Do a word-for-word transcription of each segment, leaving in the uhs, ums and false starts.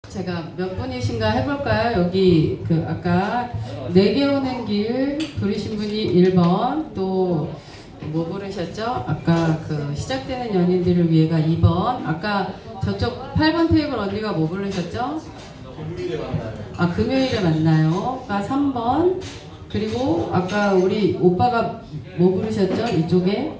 제가 몇 분이신가 해볼까요? 여기 그 아까 내게 오는 길 부르신 분이 일 번, 또 뭐 부르셨죠? 아까 그 시작되는 연인들을 위해가 이 번, 아까 저쪽 팔 번 테이블 언니가 뭐 부르셨죠? 금요일에 만나요. 아, 금요일에 만나요.가 삼 번, 그리고 아까 우리 오빠가 뭐 부르셨죠? 이쪽에?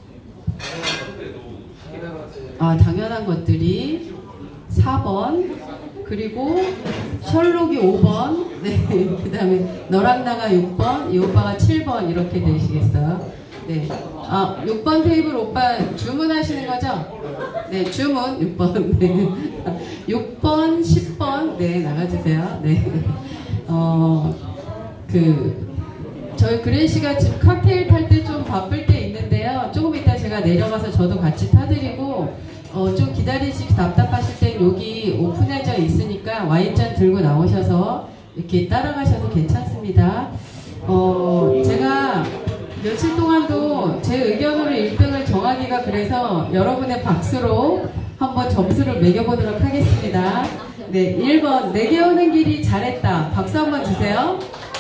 아, 당연한 것들이 사 번, 그리고 셜록이 오 번, 네, 그 다음에 너랑 나가 육 번, 이 오빠가 칠 번 이렇게 되시겠어요? 네. 아, 육 번 테이블 오빠 주문하시는 거죠? 네, 주문 육 번. 네. 육 번, 십 번, 네, 나가주세요. 네. 어, 그, 저희 그레이씨가 지금 칵테일 탈 때 좀 바쁠 때 있는데요. 조금 이따 제가 내려가서 저도 같이 타드리고, 어, 좀 기다리시기 답답하실 땐 여기 오픈해져 있으니까 와인잔 들고 나오셔서 이렇게 따라가셔도 괜찮습니다. 어, 제가 며칠 동안도 제 의견으로 일 등을 정하기가 그래서 여러분의 박수로 한번 점수를 매겨보도록 하겠습니다. 네, 일 번 내게 오는 길이 잘했다. 박수 한번 주세요.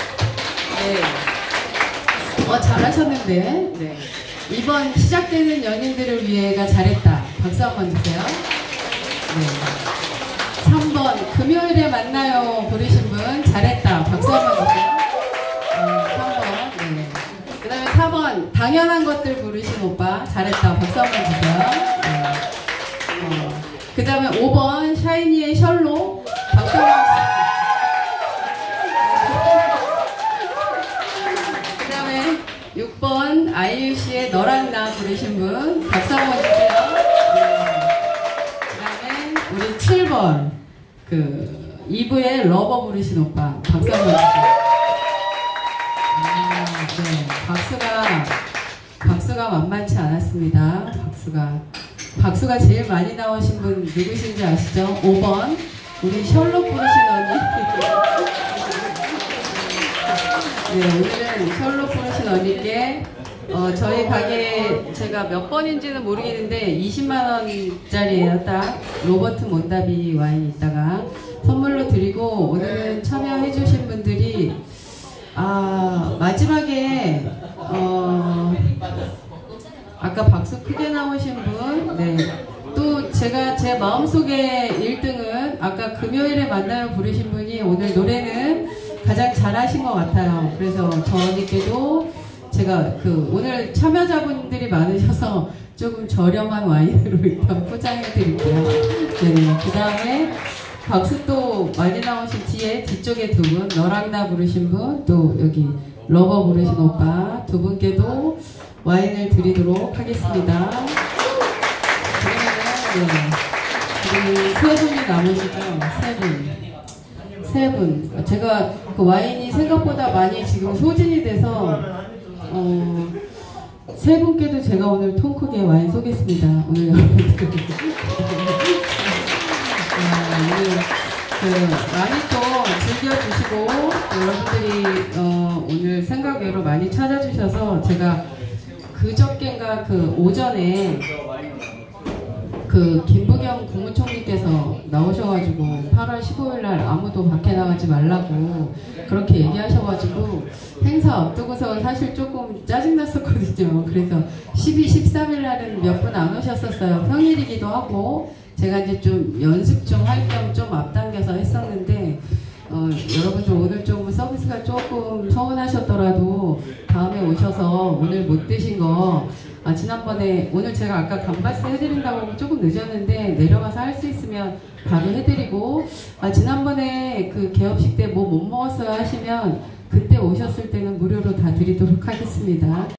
네. 어, 잘하셨는데. 네. 이 번 시작되는 연인들을 위해가 잘했다. 박수 한번 주세요. 네. 삼 번 금요일에 만나요 부르신 분 잘했다. 박수 한번 주세요. 네, 삼 번. 네. 그 다음에 사 번 당연한 것들 부르신 오빠 잘했다. 박수 한번 주세요. 네. 어, 그 다음에 오 번 샤이니의 셜록 박수 한번 주세요. 그 다음에 육 번 아이유씨의 너랑 나 부르신 분 박수 한번 주세요. 네. 그 다음에 우리 칠 번 그 이 부의 러버 부르신 오빠 박수 한번 주세요. 아, 네. 박수가 박수가 만만치 않았습니다. 박수가 박수가 제일 많이 나오신 분 누구신지 아시죠? 오 번 우리 셜록 부르신 언니. 네, 오늘은 셜록 부르신 언니께 어, 저희 가게 제가 몇 번인지는 모르겠는데 이십만 원짜리예요. 딱 로버트 몬다비 와인 있다가 선물로 드리고, 오늘은 참여해 주신 분들이 아 마지막에 어, 아까 박수 크게 나오신 분, 네, 또 제가 제 마음속에 일 등은 아까 금요일에 만나요 부르신 분이 오늘 노래는 가장 잘하신 것 같아요. 그래서 저 언니께도 제가 그 오늘 참여자분들이 많으셔서 조금 저렴한 와인으로 일단 포장해 드릴게요. 네, 그 다음에 박수 또 많이 나오신 뒤에 뒤쪽에 두 분, 너랑 나 부르신 분, 또 여기 러버 부르신 오빠 두 분께도 와인을 드리도록 하겠습니다. 그러면은 네, 세 분이 남으시죠? 세 분. 세 분. 제가 그 와인이 생각보다 많이 지금 소진이 돼서 어, 세 분께도 제가 오늘 통 크게 와인 쏘겠습니다. 오늘 여러분들. 오늘 그 많이 또 즐겨주시고 여러분들이 어, 오늘 생각외로 많이 찾아주셔서 제가 그저께인가 그 오전에 그 김부겸 국무총리께서 나오셔가지고 팔월 십오일 날 아무도 밖에 나가지 말라고 그렇게 얘기하셔가지고 행사 앞두고서 사실 조금 짜증났었거든요. 그래서 십이, 십삼일 날은 몇 분 안 오셨었어요. 평일이기도 하고 제가 이제 좀 연습 좀 할 겸 좀 앞당겨서 했었는데 어, 여러분들 오늘 조금 서비스가 조금 서운하셨더라도 다음에 오셔서 오늘 못 드신 거 아, 지난번에 오늘 제가 아까 감바스 해드린다고 하면 조금 늦었는데 내려가서 할 수 있으면 바로 해드리고, 아, 지난번에 그 개업식 때 뭐 못 먹었어요 하시면 그때 오셨을 때는 무료로 다 드리도록 하겠습니다.